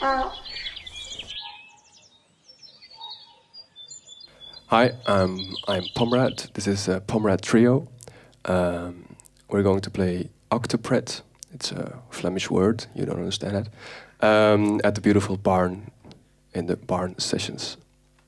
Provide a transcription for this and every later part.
Hi, I'm Pomrad. This is a Pomrad Trio. We're going to play Octopret. It's a Flemish word, you don't understand that. At the beautiful barn, in the barn sessions.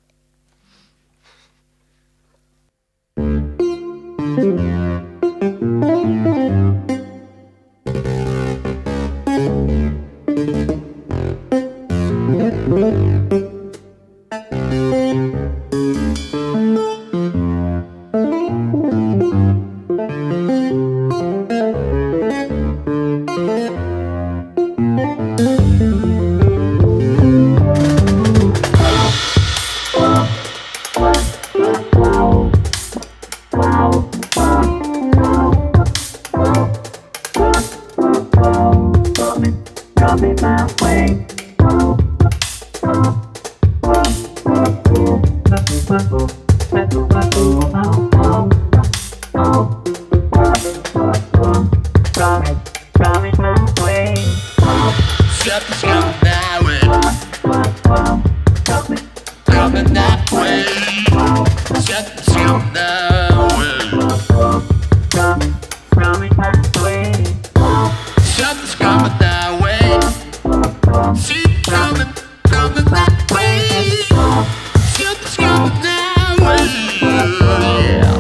Coming my way. Coming my way. Something's coming that way. Coming that way. Something's coming that way. Coming my way. Something's coming that way. See it coming that way. Something's coming that way. Yeah.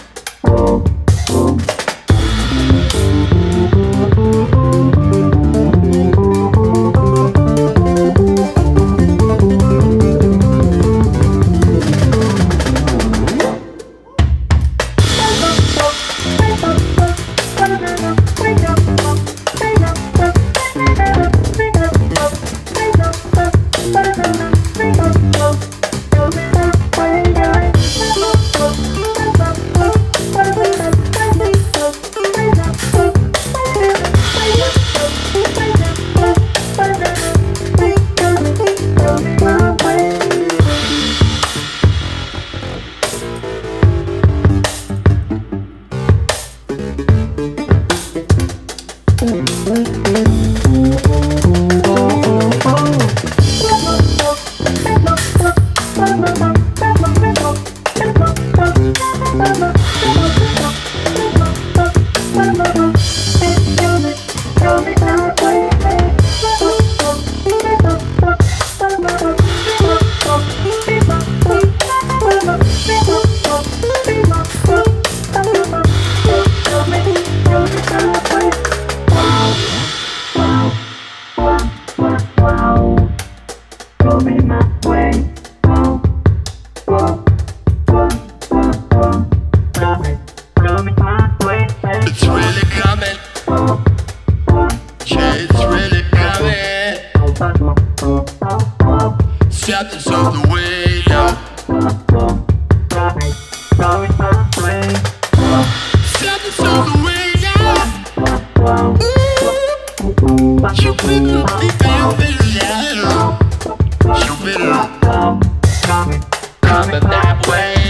It's really coming. Yeah, it's really coming. Something's on the way now. Something's on the way now. You better coming that way.